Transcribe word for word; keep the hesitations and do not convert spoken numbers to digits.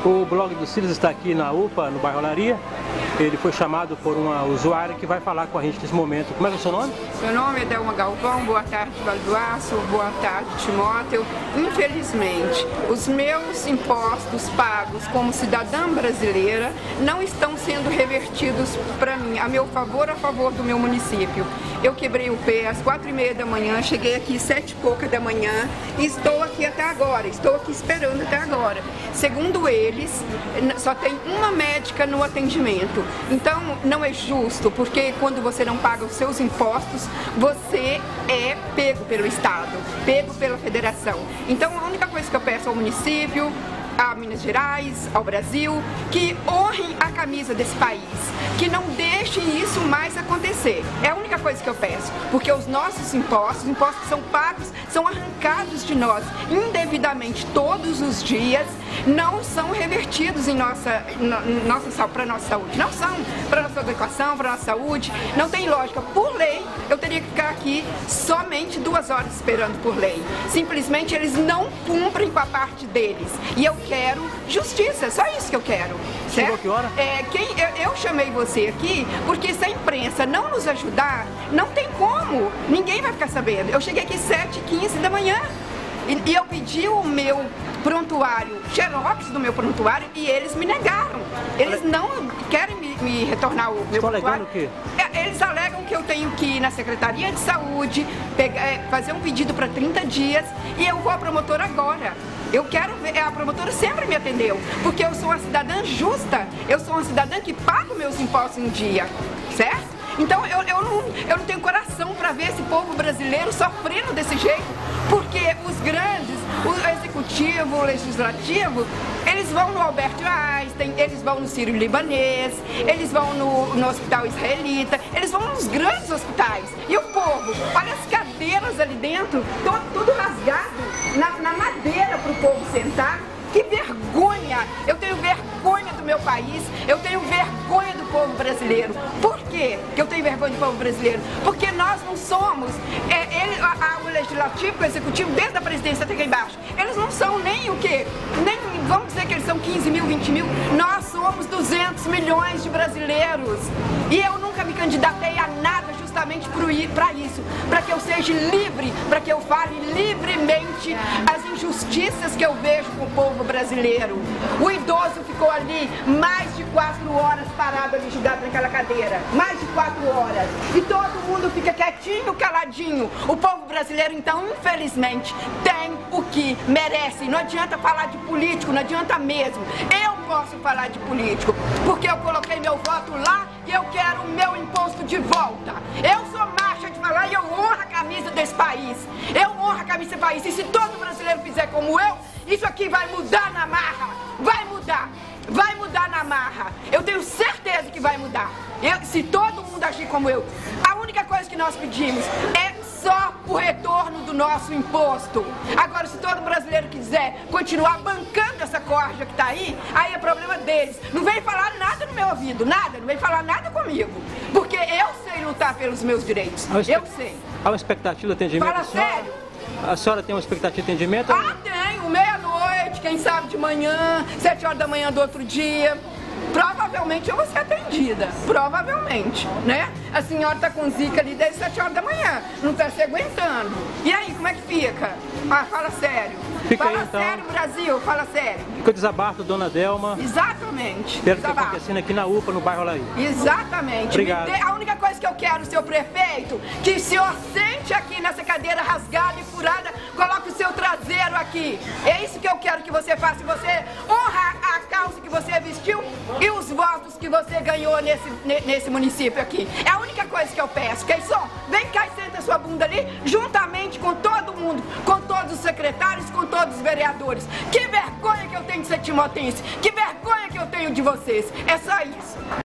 O blog do Silas está aqui na U P A, no bairro Olaria. Ele foi chamado por uma usuária que vai falar com a gente nesse momento. Como é que é o seu nome? Meu nome é Delma Galvão, boa tarde Vale do Aço, boa tarde Timóteo. Infelizmente, os meus impostos pagos como cidadã brasileira não estão sendo revertidos para mim, a meu favor, a favor do meu município. Eu quebrei o pé às quatro e meia da manhã, cheguei aqui às sete e pouca da manhã e estou aqui até agora, estou aqui esperando até agora. Segundo eles, só tem uma médica no atendimento. Então, não é justo, porque quando você não paga os seus impostos, você é pego pelo Estado, pego pela federação. Então, a única coisa que eu peço ao município, a Minas Gerais, ao Brasil, que honrem a camisa desse país, que não deixem isso mais acontecer. É a única coisa que eu peço, porque os nossos impostos, os impostos que são pagos, são arrancados de nós indevidamente todos os dias, não são revertidos em nossa, nossa, para a nossa saúde. Não são para a nossa educação, para a nossa saúde, não tem lógica. Por lei, eu teria que ficar aqui somente duas horas esperando por lei. Simplesmente eles não cumprem com a parte deles. E eu quero justiça, só isso que eu quero. Chegou que hora? É, quem, eu, eu chamei você aqui porque se a imprensa não nos ajudar, não tem como, ninguém vai ficar sabendo. Eu cheguei aqui sete e quinze da manhã e, e eu pedi o meu prontuário, xerox do meu prontuário, e eles me negaram. Eles não querem me, me retornar o meu Estou prontuário. alegando o quê? Eles alegam que eu tenho que ir na Secretaria de Saúde, pegar, fazer um pedido para trinta dias e eu vou à promotora agora. Eu quero ver, a promotora sempre me atendeu, porque eu sou uma cidadã justa, eu sou uma cidadã que paga meus impostos em dia, certo? Então eu, eu, não, eu não tenho coração para ver esse povo brasileiro sofrendo desse jeito, porque os grandes, o executivo, o legislativo, eles vão no Albert Einstein, eles vão no Sírio-Libanês, eles vão no, no hospital israelita, eles vão nos grandes hospitais. E o povo, olha as cadeiras ali dentro, todo, tudo rasgado na, na madeira para o povo sentar. Que vergonha! Eu tenho vergonha do meu país, eu tenho vergonha do povo brasileiro. Por quê que eu tenho vergonha do povo brasileiro? Porque nós não somos, é, ele, a, a, o legislativo, o executivo, desde a presidência até aqui embaixo, eles não são nem o quê? Nem, vamos dizer que eles são quinze mil, vinte mil, nós somos duzentos milhões de brasileiros. E eu nunca me candidatei a nada justamente para isso, para que eu seja livre, para que eu fale livremente as injustiças que eu vejo com o povo brasileiro. O idoso ficou ali mais de quatro horas parado ali jogado naquela cadeira, mais de quatro horas, e todo mundo fica quietinho, caladinho. O povo brasileiro, então, infelizmente, tem o que merece. Não adianta falar de político, não adianta mesmo. Eu posso falar de político, porque eu coloquei meu voto lá e eu quero o meu imposto de volta. Eu sou macha de falar e eu honro a camisa desse país. Eu honro a camisa desse país. E se todo brasileiro fizer como eu, isso aqui vai mudar na marra. Vai mudar. Vai mudar na marra. Eu tenho certeza que vai mudar. Eu, se todo mundo agir como eu. A única coisa que nós pedimos é só o retorno do nosso imposto. Agora, se todo brasileiro quiser continuar bancando essa corja que está aí, aí é problema deles. Não vem falar nada no meu ouvido, nada, não vem falar nada comigo. Porque eu sei lutar pelos meus direitos. Eu sei. Há uma expectativa de atendimento? Fala sério. A senhora tem uma expectativa de atendimento? Ah, tenho. Meia-noite, quem sabe de manhã, sete horas da manhã do outro dia. Provavelmente eu vou ser atendida, provavelmente, né? A senhora tá com zika ali desde sete horas da manhã, não tá se aguentando. E aí, como é que fica? Ah, fala sério. Fica fala aí, então. sério, Brasil, fala sério. Fica o desabafo, dona Delma. Exatamente. Pelo que está acontecendo aqui na U P A, no bairro Olaria. Exatamente. Obrigado. Dê, a única coisa que eu quero, seu prefeito, que o senhor sente aqui nessa cadeira rasgada e furada, coloque o seu traseiro aqui. É isso que eu quero que você faça. Você honra a calça que você vestiu e os votos que você ganhou nesse, nesse município aqui. É a única coisa que eu peço. Keisson, vem cá e senta sua bunda ali, juntamente com todo mundo, com todos os secretários, com todos os vereadores. Que vergonha que eu tenho de ser timotense. Que vergonha que eu tenho de vocês. É só isso.